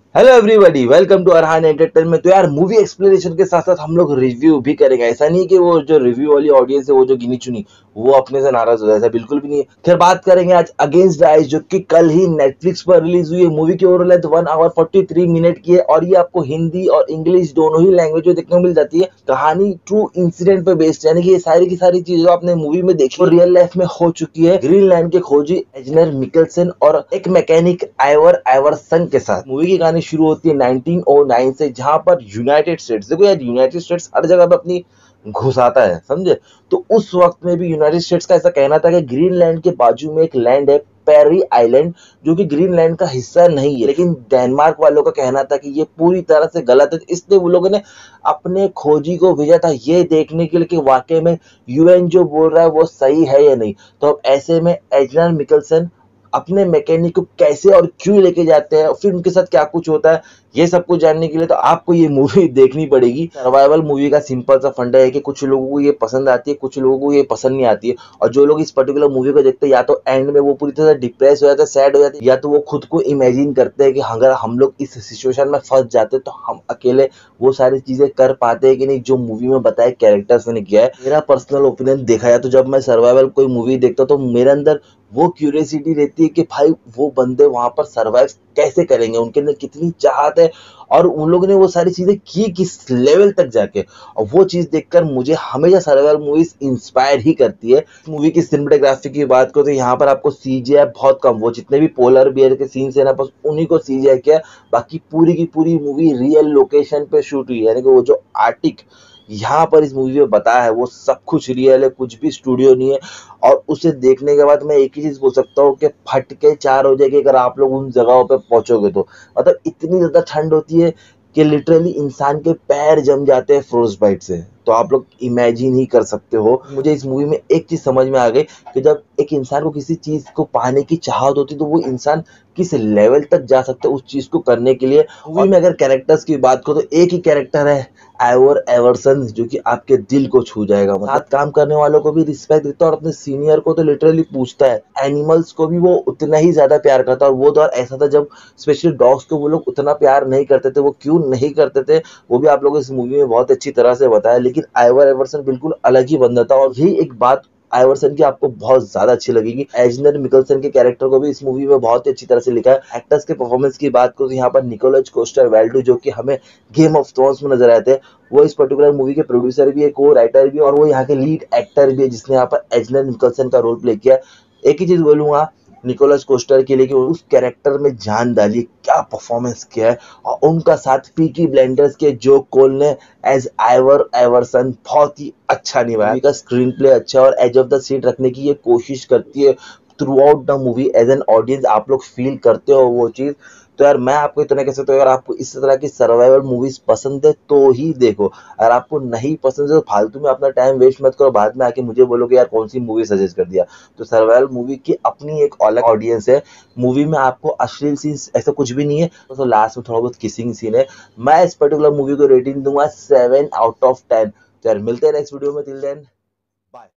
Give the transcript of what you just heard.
Hello everybody, welcome to Arhan entertainment. तो यार, movie explanation के साथ साथ हम लोग रिव्यू भी करेंगे। ऐसा नहीं कि वो जो रिव्यू वाली ऑडियंस है, वो जो गिनी चुनी, वो अपने से नाराज हो जाए, ऐसा बिल्कुल भी नहीं है। खैर, बात करेंगे आज अगेंस्ट द आइज, जो कि कल ही नेटफ्लिक्स पर रिलीज हुई है। मूवी की ओवरऑल लेंथ 1 आवर 43 मिनट की है और ये आपको हिंदी और इंग्लिश दोनों ही लैंग्वेज में देखने को मिल जाती है। कहानी ट्रू इंसिडेंट पे बेस्ड, यानी कि ये सारी की सारी चीजें जो आपने मूवी में देखी वो रियल लाइफ में हो चुकी है। ग्रीनलैंड के खोजी एजनर मिकलसन और एक मैकेनिक आइवर आइवरसन के साथ। मूवी की कहानी शुरू होती है 1909 से, जहां पर यूनाइटेड स्टेट्स, देखो यार, यूनाइटेड स्टेट्स हर जगह पे अपनी घुसाता है, समझे। तो उस वक्त में भी यूनाइटेड स्टेट्स का ऐसा कहना था कि ग्रीनलैंड के बाजू में एक लैंड है, पेरी आइलैंड, जो कि ग्रीनलैंड का हिस्सा नहीं है। लेकिन डेनमार्क वालों का कहना था कि ये पूरी तरह से गलत है, इसलिए वो लोगों ने अपने खोजी को भेजा था ये देखने के लिए कि वाकई में यूएन जो बोल रहा है वो सही है या नहीं। तो अब ऐसे में एजनर मिकलसन अपने मैकेनिक को कैसे और क्यों लेके जाते हैं, फिर उनके साथ क्या कुछ होता है, ये सब कुछ जानने के लिए तो आपको ये मूवी देखनी पड़ेगी। सर्वाइवल मूवी का सिंपल सा फंडा है कि कुछ लोगों को ये पसंद आती है, कुछ लोगों को ये पसंद नहीं आती है। और जो लोग इस पर्टिकुलर मूवी को देखते हैं, या तो एंड में वो पूरी तरह से डिप्रेस हो जाते हैं, सैड हो जाते हैं, या तो वो खुद को इमेजिन करते हैं कि अगर हम लोग इस सिचुएशन में फंस जाते तो हम अकेले वो सारी चीजें कर पाते हैं कि नहीं, जो मूवी में बताया कैरेक्टर्स ने किया है। मेरा पर्सनल ओपिनियन देखा जाए तो जब मैं सर्वाइवल कोई मूवी देखता हूँ तो मेरे अंदर वो क्यूरियोसिटी रहती है कि भाई वो बंदे वहां पर सरवाइव कैसे करेंगे, उनके अंदर कितनी चाहत है और उन लोगों ने वो सारी चीजें की किस लेवल तक जाके। और वो चीज देखकर मुझे हमेशा सर्वाइवल मूवीज इंस्पायर ही करती है। मूवी की सिनेमेटोग्राफी की बात करो तो यहाँ पर आपको सीजीआई बहुत कम, वो जितने भी पोलर बियर के सीन्स है ना, बस उन्हीं को सीजीआई किया। बाकी पूरी की पूरी मूवी रियल लोकेशन पे शूट हुई है, यानी कि वो जो आर्टिक यहाँ पर इस मूवी में बताया है वो सब कुछ रियल है, कुछ भी स्टूडियो नहीं है। और उसे देखने के बाद मैं एक ही चीज बोल सकता हूँ कि फट के चार हो जाएगी अगर आप लोग उन जगहों पे पहुंचोगे तो। मतलब इतनी ज्यादा ठंड होती है कि लिटरली इंसान के पैर जम जाते हैं फ्रोस्ट बाइट से। तो आप लोग इमेजिन ही कर सकते हो। मुझे इस मूवी में एक चीज समझ में आ गई कि जब एक इंसान को किसी चीज को पाने की चाहत होती है तो वो इंसान किस लेवल तक जा सकता है उस चीज को करने के लिए। मूवी में अगर कैरेक्टर्स की बात करो तो एक ही कैरेक्टर है, आइवर एवर्सन, जो कि आपके दिल को छू जाएगा। साथ काम करने वालों को भी रिस्पेक्ट देता है और अपने सीनियर को तो लिटरली पूछता है। एनिमल्स को भी वो उतना ही ज्यादा प्यार करता है। और वो दौर ऐसा था जब स्पेशली डॉग्स को वो लोग उतना प्यार नहीं करते थे। वो क्यों नहीं करते थे वो भी आप लोग इस मूवी में बहुत अच्छी तरह से बताया। लेकिन आइवर एवर्सन बिल्कुल अलग ही बंदा था। और यही एक बात आइवर्सन की आपको बहुत ज्यादा अच्छी लगेगी। एजनर मिकलसन के कैरेक्टर को भी इस मूवी में बहुत ही अच्छी तरह से लिखा है। एक्टर्स के परफॉर्मेंस की बात करो तो यहाँ पर निकोलस कोस्टर वेल्डू, जो कि हमें गेम ऑफ थ्रोन्स में नजर आए थे, वो इस पर्टिकुलर मूवी के प्रोड्यूसर भी है, को राइटर भी है, और वो यहाँ के लीड एक्टर भी है जिसने यहाँ पर एजनर निकोलसन का रोल प्ले किया। एक ही चीज बोलूंगा निकोलस कोस्टर के लिए कि उस कैरेक्टर में जान डाली, क्या परफॉर्मेंस किया है। और उनका साथ पीकी ब्लाइंडर्स के जो कोल ने एज आइवर एवर्सन बहुत ही अच्छा निभाया। मूवी का स्क्रीन प्ले अच्छा और एज ऑफ द सीट रखने की ये कोशिश करती है throughout the movie. As an audience आप लोग फील करते हो वो चीज। तो यार मैं आपको इतना कह सकता हूँ, अगर आपको इस तरह की सर्वाइवल मूवीज पसंद है तो ही देखो। अगर आपको नहीं पसंद है तो फालतू में अपना टाइम वेस्ट मत करो, बाद में आके मुझे बोलोगे यार कौन सी मूवी सजेस्ट कर दिया। तो सर्वाइवल मूवी की अपनी एक अलग ऑडियंस है। मूवी में आपको अश्लील सीन्स ऐसा कुछ भी नहीं है, तो लास्ट में थोड़ा बहुत किसिंग सीन है। मैं इस पर्टिकुलर मूवी को रेटिंग दूंगा 7 आउट ऑफ 10। तो यार मिलते हैं नेक्स्ट वीडियो में, टिल देन बाय।